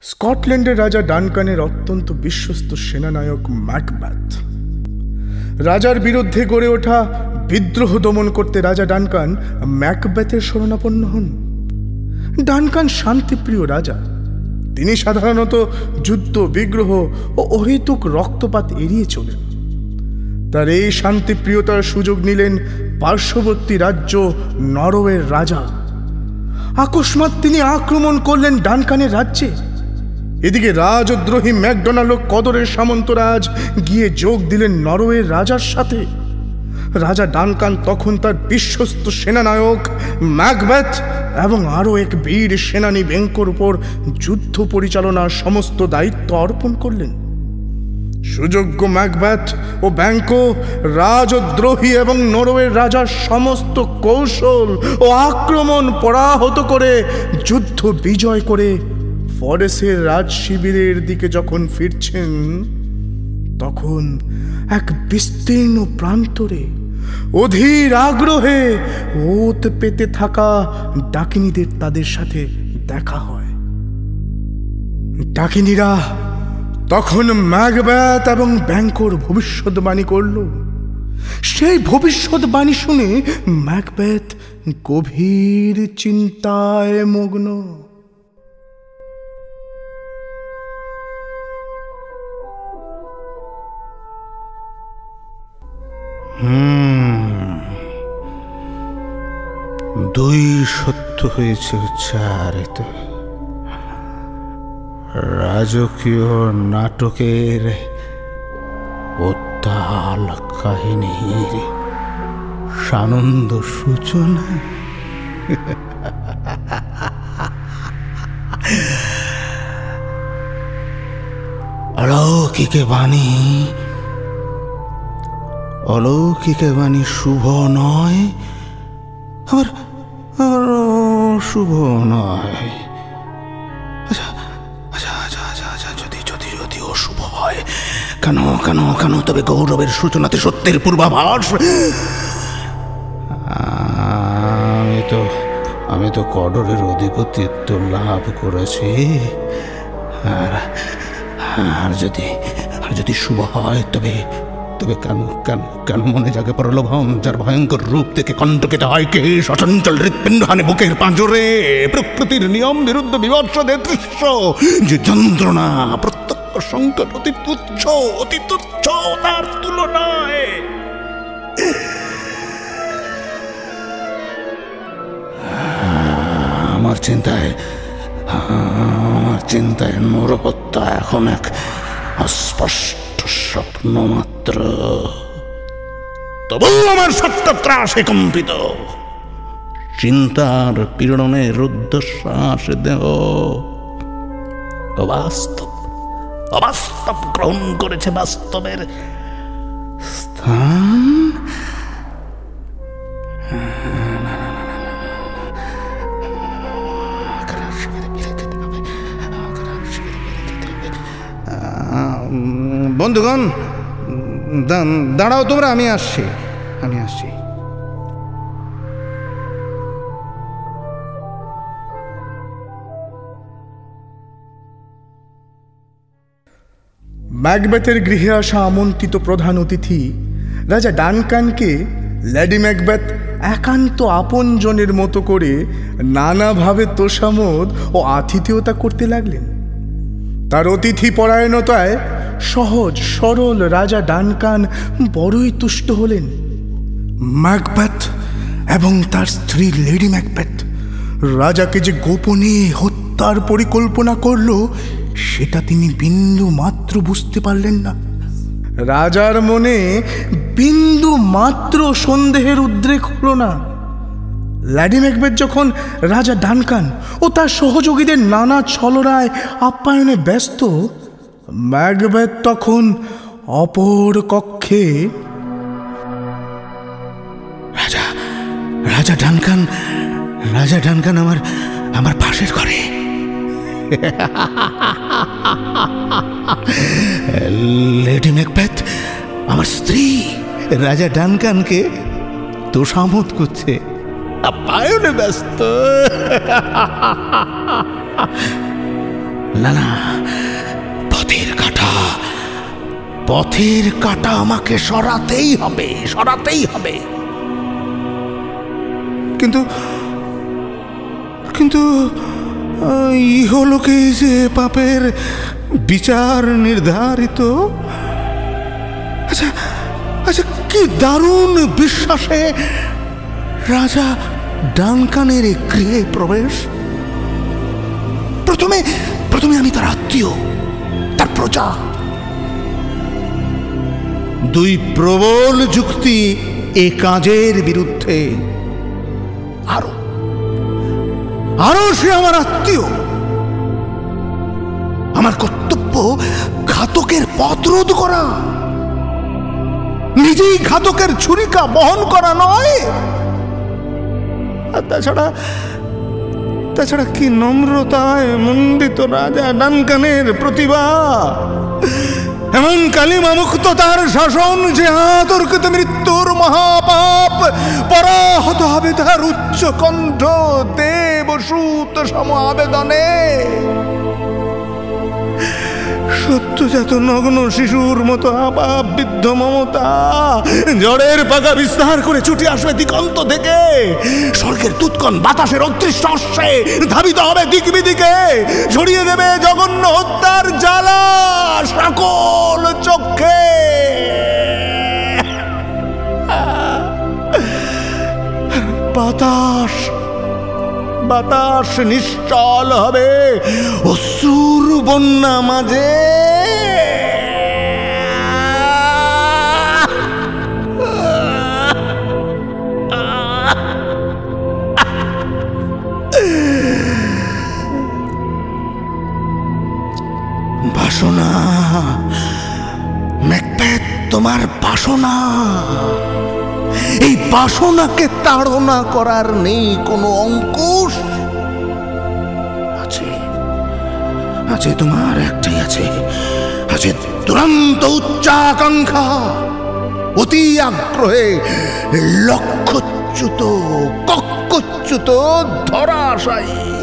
স্কটল্যান্ডের রাজা ডানকানের অত্যন্ত বিশ্বস্ত সেনানায়ক ম্যাকবেথ। রাজার বিরুদ্ধে গড়ে ওঠা বিদ্রোহ দমন করতে রাজা ডানকান ম্যাকবেথের শরণাপন্ন হন। ডানকান শান্তিপ্রিয় রাজা। তিনি সাধারণত যুদ্ধ, বিগ্রহ ও অহেতুক রক্তপাত এড়িয়ে চলেন। তার এই শান্তিপ্রিয়তার সুযোগ নিলেন পার্শ্ববর্তী রাজ্য নরওয়ের রাজা। আকস্মাৎ তিনি আক্রমণ করলেন ডানকানের রাজ্যে। এদিকে রাজদ্রোহী ম্যাকডোনাল্ড ও কদরের সামন্তরাজ গিয়ে যোগ দিলেন নরওয়ের রাজার সাথে। রাজা ডানকান তখন তার বিশ্বস্ত সেনানায়ক ম্যাকবেথ এবং আরও এক বীর সেনানী ব্যাঙ্কোর উপর যুদ্ধ পরিচালনার সমস্ত দায়িত্ব অর্পণ করলেন। সুযোগ্য ম্যাকবেথ ও ব্যাঙ্কো রাজদ্রোহী এবং নরওয়ের রাজার সমস্ত কৌশল ও আক্রমণ পরাহত করে যুদ্ধ বিজয় করে ফরেসের রাজ শিবিরের দিকে যখন ফিরছেন, তখন এক বিস্তীর্ণ প্রান্তরে অধীর আগ্রহে ওত পেতে থাকা ডাকিনীদের তাদের সাথে দেখা হয়। ডাকিনীরা তখন ম্যাকবেথ এবং ব্যাঙ্কোর ভবিষ্যৎবাণী করল। সেই ভবিষ্যৎবাণী শুনে ম্যাকবেথ গভীর চিন্তায় মগ্ন। দুই সত্য হয়েছে উচ্চারিত। রাজকীয় নাটকের উত্তাল কাহিনীর সানন্দ সূচনা অলৌকিকে বাণী শুভ নয়, আবার শুভ নয়। যদি অশুভ হয়, কেন তবে গৌরবের সূচনাতে সত্যের পূর্বাভাস। আমি তো কডরের অধিপতিত্ব লাভ করেছি, আর যদি শুভ হয় তবে কেন মনে জাগে প্রলোভন, যার ভয়ঙ্কর রূপ থেকে কণ্ঠ কেটে হয় কেশ, অচঞ্চল হৃৎপিণ্ড হানে বুকের পাঁজরে, প্রকৃতির নিয়ম বিরুদ্ধ বিবর্ষদের দৃশ্য, যে যন্ত্রণা প্রত্যক্ষ সংকট অতি তুচ্ছ তার তুলনায়। আমার চিন্তায় নরহত্যা এখন এক অস্পষ্ট স্বপ্ন মাত্র। তবু আমার সত্য ত্রাসে কম্পিত, চিন্তার পীড়নে রুদ্ধশ্বাস দেহ অবাস্তব গ্রহণ করেছে বাস্তবের স্থান। বন্ধুগণ, দাঁড়াও তোমরা, আমি আসছি। ম্যাকবেথের গৃহে আসা আমন্ত্রিত প্রধান অতিথি রাজা ডানকানকে লেডি ম্যাকবেথ একান্ত আপনজনের মতো করে নানাভাবে তোষামোদ ও আতিথেয়তা করতে লাগলেন। তার অতিথি পরায়ণতায় সহজ সরল রাজা ডানকান বড়ই তুষ্ট হলেন। ম্যাকবেথ এবং তার স্ত্রী লেডি ম্যাকবেথ রাজাকে যে গোপনে হত্যার পরিকল্পনা করল, সেটা তিনি বিন্দু মাত্র বুঝতে পারলেন না। রাজার মনে বিন্দু মাত্র সন্দেহের উদ্রেক হলো না। লেডি ম্যাকবেথ যখন রাজা ডানকান ও তার সহযোগীদের নানা ছলনায় আপ্যায়নে ব্যস্ত, ম্যাকবেথ তখন অপর কক্ষে রাজা ডানকান আমার পাশের ঘরে। লেডি ম্যাকবেথ আমার স্ত্রী রাজা ডানকানকে তোষামোদ করছে, আপ্যায়নে ব্যস্ত। না না, পথের কাঁটা, পথের কাঁটা আমাকে সরাতেই হবে, সরাতেই হবে। কিন্তু কিন্তু ইহলোকে যে পাপের বিচার নির্ধারিত। আচ্ছা আচ্ছা, কি দারুণ বিশ্বাসে রাজা ডানকানের গৃহে প্রবেশ। প্রথমে প্রথমে আমি তার আত্মীয়, তার প্রজা। দুই প্রবল যুক্তি এ কাজের বিরুদ্ধে। আরো আরো সে আমার আত্মীয়। আমার কর্তব্য ঘাতকের পথ রোধ করা, নিজেই ঘাতকের ছুরিকা বহন করা নয়। আর তাছাড়া কি নম্রতায় মণ্ডিত রাজা ডানকানের প্রতিভা! এমন কালিমা মুক্ত তার শাসন যে আতর্কিত মৃত্যুর মহাপাপ পরাহত হবে তার উচ্চ কণ্ঠ দেবসূত সম আবেদনে। সত্যজাত নগ্ন শিশুর মতো আপাপ বৃদ্ধ মমতা ঝড়ের পাকা বিস্তার করে ছুটে আসবে দিগন্ত থেকে। স্বর্গের তুৎকণ বাতাসের অদৃশ্য অশ্বে ধাবিত হবে দিক বিদিকে, ছড়িয়ে দেবে জঘন্য হত্যার জ্বালা সকল চক্ষে। বাতাস নিশ্চল হবে অশ্রুর বন্যা মাঝে। বাসনা, ম্যাকবেথ, তোমার বাসনা, এই বাসনাকে তাড়না করার নেই কোনো অঙ্কুশ। আছে আছে তোমার একটাই আছে, আছে দুরন্ত উচ্চাকাঙ্ক্ষা, অতি আগ্রহে লক্ষ্যচ্যুত কক্ষচ্যুত ধরাশায়ী।